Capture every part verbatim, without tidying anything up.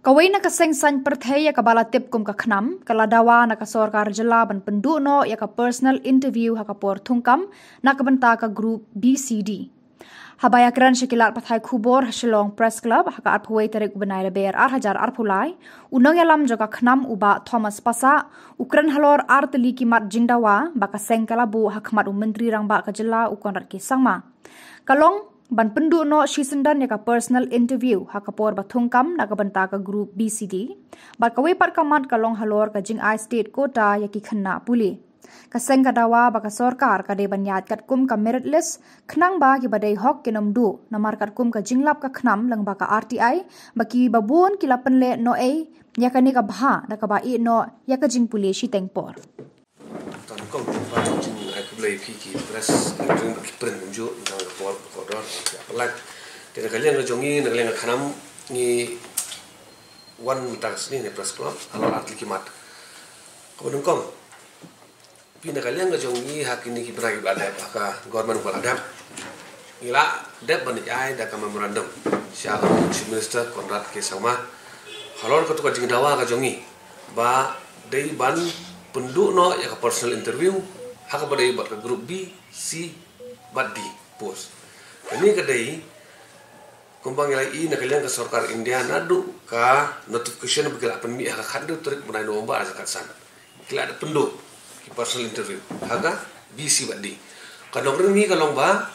Kawai na kaseng san perthaya ka balatip kum ka khnam kala dawa na ka sorkar jela ban pendu no ya ka personal interview ha ka por thungkam na ka banta ka group B C D. Habaya kran shikilat pathai khubor Shillong Press Club ha ka arphwai tarik banai le ber ar hajar arphulai unang yalam jo ka khnam uba Thomas Pasa ukran halor artli ki mat jingdawa ba ka seng kala bu ha khmat menteri rang ba ka jela ukon rat ki sangma. Kalong ban pendu no shisendan ya ka personal interview ha ka por bathungkam na ka banta ka group B C D ba ka we par kamat kalong halor ka jing I state kota ya ki khanna puli ka seng ka dawa ba ka sarkar ka de banyat kat kum ka merit list khnang ba ki badai hok kinam du namar kat kum ka jinglap ka khnam lang ba ka R T I ba ki babun ki lapan le no e ya ka ni ka bha da ka ba i no ya ka jing puli shi tengpor tan kong pa jing ai ku lei phi ki press jing ki pren ju na por ko do ya pelak te ka lian jong ni na lian khanam ni one tax ni ne press club alo atli ki mat ko dong kong pi na ka lian jong ni hakini ki bra ki ada ka government ko ada ila dep ban ai da ka memorandum sya chief minister Konrad ke sama halor ko to ka jing dawa ka jong ni ba dei ban penduk no ya ka personal interview haka badai bat ka group B C bat D post ini kadai kumpang ilai i nak kalian ke sarkar India nadu ka notification bagi apan mi haka khandu tarik bunai nomba aja kat sana kila ada penduk ki personal interview haka B C bat D kadang remi kalong ba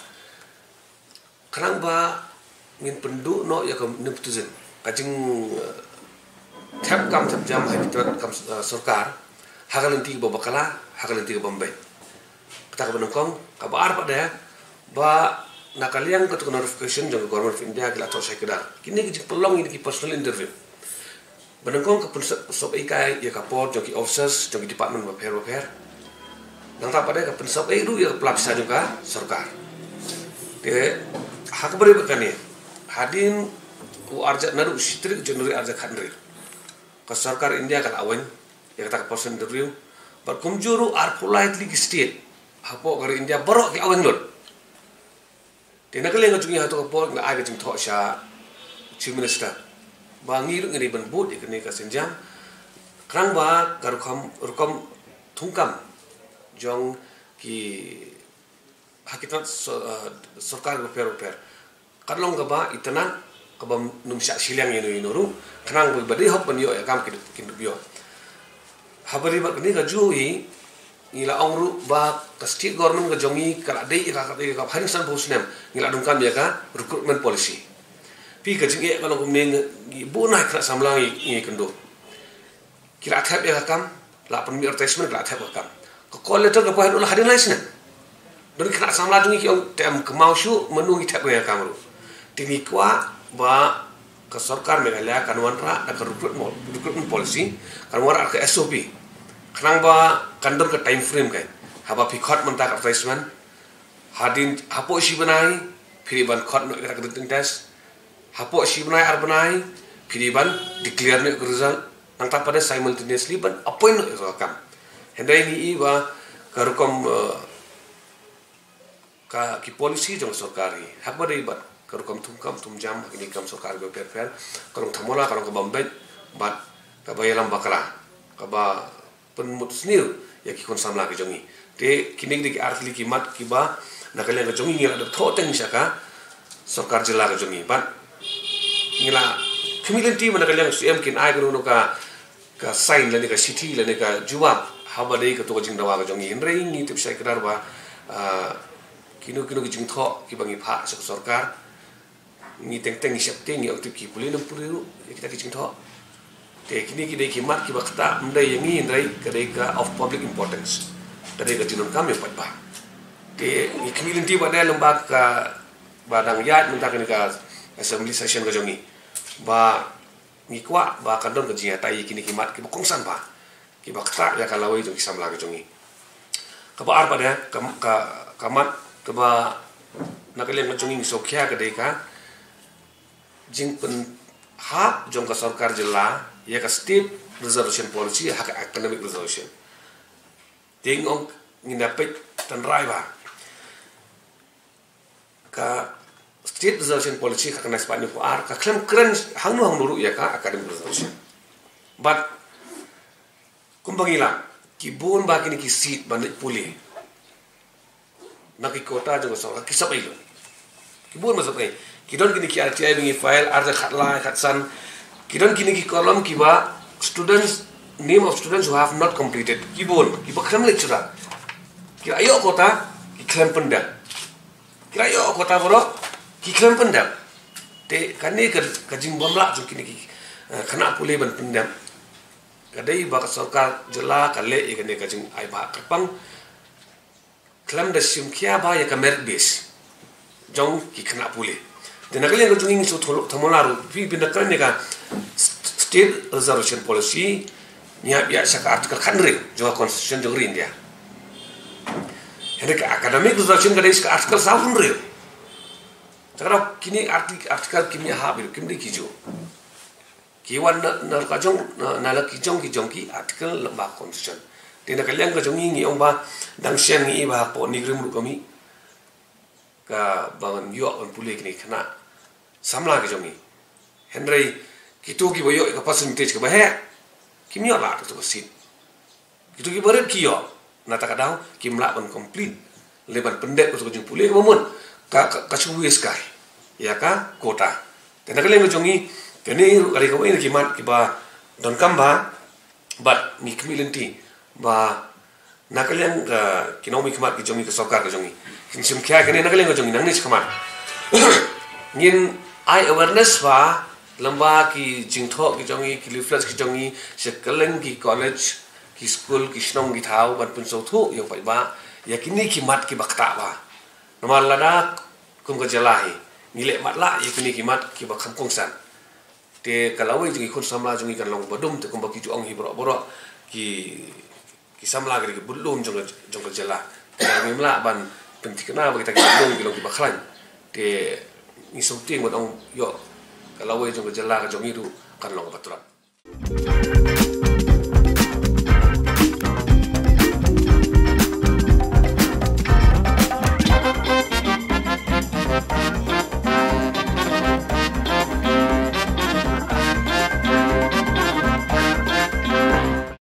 kanang ba min penduk no ya ka neptuzen kajing tap kam tap jam hai kam sarkar hakalanti ba bakala hakalanti ba Bombay kita ka banongkong ka baar pa da ba nakaliang ka to notification jong government of India kila to sai kada kini ki pelong ini ki personal interview banongkong ka punsap sop ikai ya ka port jong ki officers jong ki department ba pher ba pher nang ta pa da ka punsap ai ru ya pelaksa juga sarkar de hak bari ba kani hadin u arja naru sitrik jonuri arja khandri ka sarkar India kan awen ya kata person interview but kumjuru are politely state hapo kari India borok ki awen lor tena kale ngajungi hato ka por na ai jing tho sha chief minister bangi ru ngiri ban bud ikni ka senjam krang ba karkham rukom thungkam jong ki hakitat sarkar ko per per kadlong ka ba itana ka bam num sha silang yenu yenu krang ba badi hop ban yo ya kam ki kin bio habari bak ni ka jui ngila ongru ba ka state government ka jongi kala dei ka ka ka haring san bosnem ngila dungkan ya ka recruitment policy pi ka jinge kalau kumeng gi bunai kra samlang i kendo kila thap ya kam la pan mi advertisement la thap kam ka call letter ka pa ul haring license don kra samla jungi ki ong tem kemau shu menu gi thap ya kam ru tini kwa ba ka sarkar Meghalaya kanwan ra da ka recruitment recruitment policy kanwan ra ka S O P kanang ba kandor ka time frame kai haba phikhot manta ka advertisement hadin hapo si banai phiri ban khot no ka recruiting test hapo si banai ar banai phiri ban declare ne result nang ta pada simultaneously ban appoint no ka kam hendai ni i ba ka rukom ka ki policy jong sarkari haba dei ba kalau kamu tungkam tumjam ini kamu sarkar go per per kalau thamola kalau ke Bombay bat ka bayalam bakala ka ba penmut snil ya ki kon samla ke jongi te kini ki artli ki mat ki ba nakale ke jongi ngila do thoteng saka sarkar jela ke jongi bat ngila community mana kalian M kin ai ko no ka ka sign lani ka city lani ka juwa haba dei ka to jing dawa ke jongi rei ni tip sai kedar ba kinu kinu ki jing tho ki bangi pha sarkar ni teng teng siap teng ya untuk ki pulih nam pulih kita kicing tho te kini ki dei ki mat ki bakta mdai yang ni ndai kadai ka of public importance kadai ka tinon kam ya pat ba te ni community ba dai lembag ka badang yat minta kan ka assembly session ka jongi ba ni kwa ba kandon ka jinga tai kini ki mat ki bokongsan ba ki bakta ya kalawai jong ki samla ka jongi ka ba ar pa da ka kamat ka ba nakalian ka jongi so kya kadai ka jing pen hak jong ka sarkar jela ya ka state reservation policy hak academic reservation ting ong ngindapet tan rai ba ka state reservation policy ka kana spani ko ar ka klem kren hang no hang nuru ya ka academic reservation but kumbangila ki bon ba kini ki seat ban puli naki kota jo so ki sabai lo ki bon ma sabai ki don kini ki R T I bingi file ar khat la khat san ki don kini ki column ki ba students name of students who have not completed ki bon ki ba klem lecturer ki ayo kota ki klem pendam ki ayo kota boro ki klem pendam te kani ka kajing bomla jo kini ki khana puli ban pendam kadai ba sarkar jela kale ikane kajing ai ba kapang klem da simkia ba ya kamer base jong ki khana puli de nagale ngo junging so thomolaru fi bin kan ne ka state reservation policy nya ya saka article khandre jo constitution jo rin dia hendak academic reservation kadai ska article safun re cara kini artikel artikel kimia ha bil kimri kijo kiwan na ka jong na la ki jong ki jong ki article lamba constitution tin ka liang ka jong ngi ong ba dang sian ngi ba po ni grim ko mi ka ban yo on pule ki khana samla ka jong ni henry ki tu ki boyo ka percentage ka ba he kim yo la to sit ki tu ki bare ki yo na ta ka dau kim la ban complete leban pendek ko jong pule ka mun ka ka chuwi sky ya ka kota tin ka liang ka jong ni kini kali kau ini kimat kiba don kamba but ni kemilinti ba nakalian ka kinomi kimat ki jongi ka sokar ka jongi kinsim kya kini nakalian ka jongi nang ni kimat ngin ai awareness ba lamba ki jingtho ki jongi ki leaflets ki jongi sekaleng ki college ki school ki snong ki thau ban pun so thu yo pai ba ya kini kimat ki bakta ba normal lada kum ka jalahi ngile mat la ya kini kimat ki ba kampung san te kalawai jingi khun samla jingi kan long badum te kumba ki juang hi bro bro ki ki samla gari ki bulum jong jong jela ka mimla ban pentikna ba kita ki long ki long ki bakhlan te ni something wat ong yo kalawai jong jela ka jong hidu kan long baturan